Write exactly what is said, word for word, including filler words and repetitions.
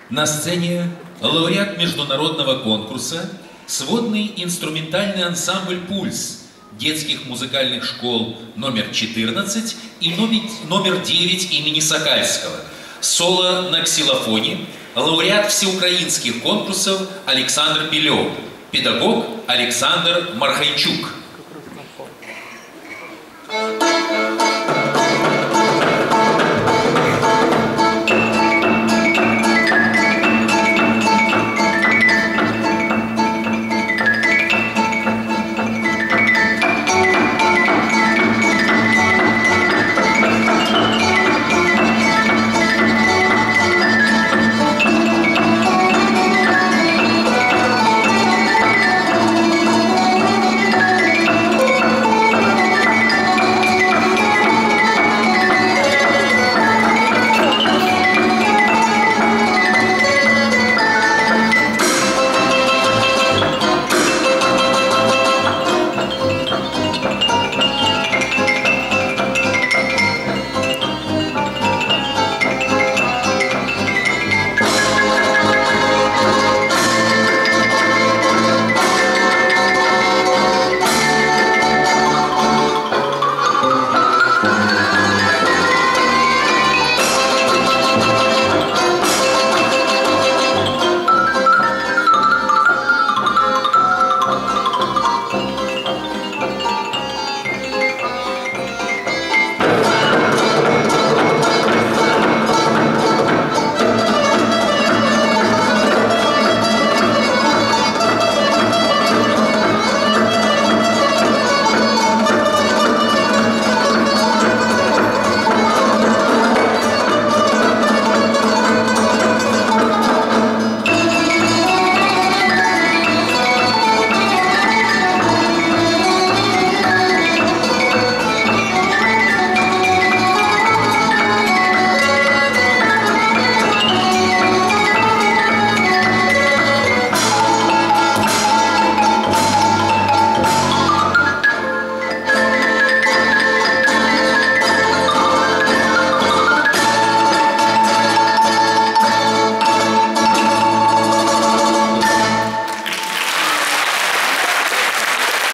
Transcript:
На сцене лауреат международного конкурса сводный инструментальный ансамбль «Пульс» детских музыкальных школ номер четырнадцать и номер девять имени Сокальского. Соло на ксилофоне лауреат всеукраинских конкурсов Александр Белев, педагог Александр Мархайчук.